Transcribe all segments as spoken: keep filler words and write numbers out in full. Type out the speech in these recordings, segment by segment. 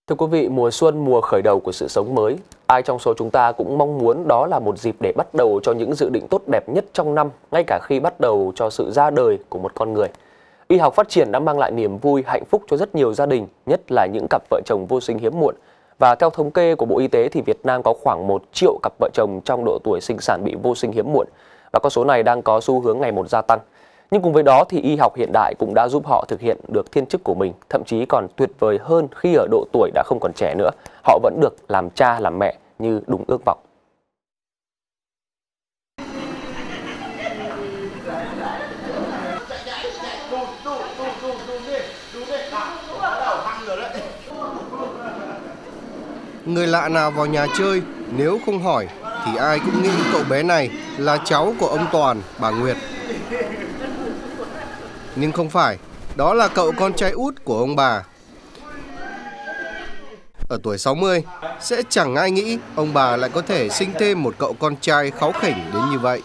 Thưa quý vị, mùa xuân, mùa khởi đầu của sự sống mới. Ai trong số chúng ta cũng mong muốn đó là một dịp để bắt đầu cho những dự định tốt đẹp nhất trong năm, ngay cả khi bắt đầu cho sự ra đời của một con người. Y học phát triển đã mang lại niềm vui, hạnh phúc cho rất nhiều gia đình, nhất là những cặp vợ chồng vô sinh hiếm muộn. Và theo thống kê của Bộ Y tế thì Việt Nam có khoảng một triệu cặp vợ chồng trong độ tuổi sinh sản bị vô sinh hiếm muộn. Và con số này đang có xu hướng ngày một gia tăng. Nhưng cùng với đó thì y học hiện đại cũng đã giúp họ thực hiện được thiên chức của mình, thậm chí còn tuyệt vời hơn khi ở độ tuổi đã không còn trẻ nữa. Họ vẫn được làm cha, làm mẹ như đúng ước vọng. Người lạ nào vào nhà chơi, nếu không hỏi thì ai cũng nghĩ cậu bé này là cháu của ông Toàn, bà Nguyệt. Nhưng không phải, đó là cậu con trai út của ông bà. Ở tuổi sáu mươi, sẽ chẳng ai nghĩ ông bà lại có thể sinh thêm một cậu con trai kháu khỉnh đến như vậy.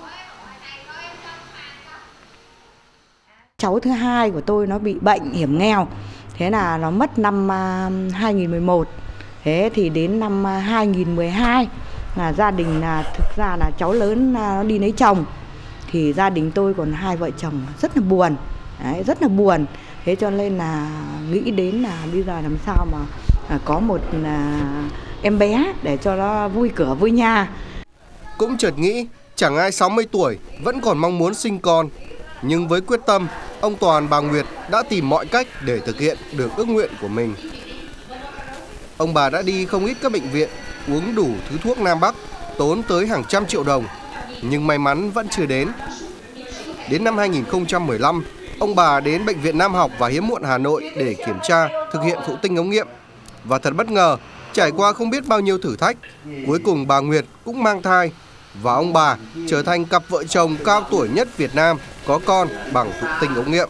Cháu thứ hai của tôi nó bị bệnh hiểm nghèo, thế là nó mất năm hai nghìn mười một. Thế thì đến năm hai nghìn mười hai là gia đình là thực ra là cháu lớn nó đi lấy chồng, thì gia đình tôi còn hai vợ chồng rất là buồn. Đấy, rất là buồn. Thế cho nên là nghĩ đến là bây giờ làm sao mà có một là em bé để cho nó vui cửa vui nhà. Cũng chợt nghĩ chẳng ai sáu mươi tuổi vẫn còn mong muốn sinh con. Nhưng với quyết tâm, ông Toàn, bà Nguyệt đã tìm mọi cách để thực hiện được ước nguyện của mình. Ông bà đã đi không ít các bệnh viện, uống đủ thứ thuốc Nam Bắc, tốn tới hàng trăm triệu đồng. Nhưng may mắn vẫn chưa đến. Đến năm hai nghìn không trăm mười lăm, ông bà đến Bệnh viện Nam học và Hiếm muộn Hà Nội để kiểm tra, thực hiện thụ tinh ống nghiệm. Và thật bất ngờ, trải qua không biết bao nhiêu thử thách, cuối cùng bà Nguyệt cũng mang thai. Và ông bà trở thành cặp vợ chồng cao tuổi nhất Việt Nam có con bằng thụ tinh ống nghiệm.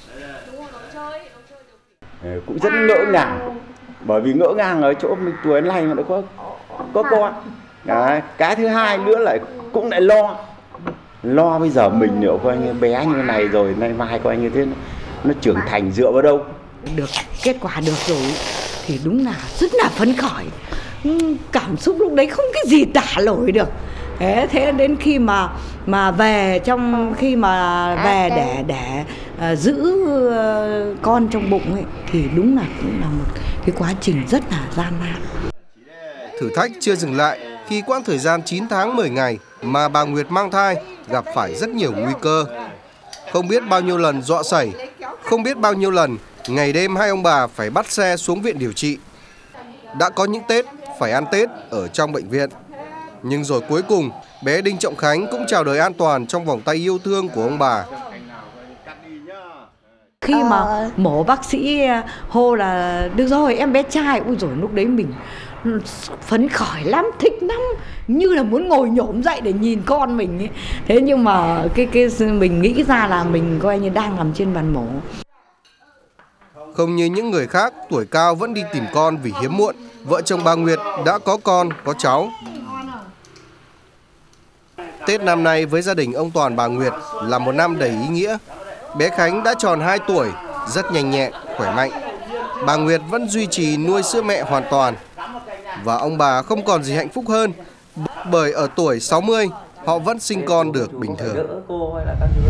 Cũng rất ngỡ ngàng, bởi vì ngỡ ngàng ở chỗ mình tuổi này mà đã có, có con. Đấy, cái thứ hai nữa lại cũng lại lo. Lo bây giờ mình nữa coi như bé như này rồi, nay mai coi như thế nó, nó trưởng thành dựa vào đâu. Được kết quả được rồi thì đúng là rất là phấn khởi. Cảm xúc lúc đấy không cái gì tả nổi được. Thế thế đến khi mà mà về trong khi mà về để để uh, giữ uh, con trong bụng ấy thì đúng là cũng là một cái quá trình rất là gian nan. Thử thách chưa dừng lại khi quãng thời gian chín tháng mười ngày mà bà Nguyệt mang thai gặp phải rất nhiều nguy cơ. Không biết bao nhiêu lần dọa sẩy, không biết bao nhiêu lần ngày đêm hai ông bà phải bắt xe xuống viện điều trị. Đã có những Tết phải ăn Tết ở trong bệnh viện. Nhưng rồi cuối cùng, bé Đinh Trọng Khánh cũng chào đời an toàn trong vòng tay yêu thương của ông bà. Khi mà mổ bác sĩ hô là được rồi em bé trai, ui rồi lúc đấy mình phấn khởi lắm, thích lắm, như là muốn ngồi nhổm dậy để nhìn con mình ấy. Thế nhưng mà cái cái mình nghĩ ra là mình coi như đang nằm trên bàn mổ. Không như những người khác tuổi cao vẫn đi tìm con vì hiếm muộn, vợ chồng bà Nguyệt đã có con, có cháu. Tết năm nay với gia đình ông Toàn, bà Nguyệt là một năm đầy ý nghĩa. Bé Khánh đã tròn hai tuổi, rất nhanh nhẹn, khỏe mạnh. Bà Nguyệt vẫn duy trì nuôi sữa mẹ hoàn toàn. Và ông bà không còn gì hạnh phúc hơn, bởi ở tuổi sáu mươi, họ vẫn sinh con được bình thường.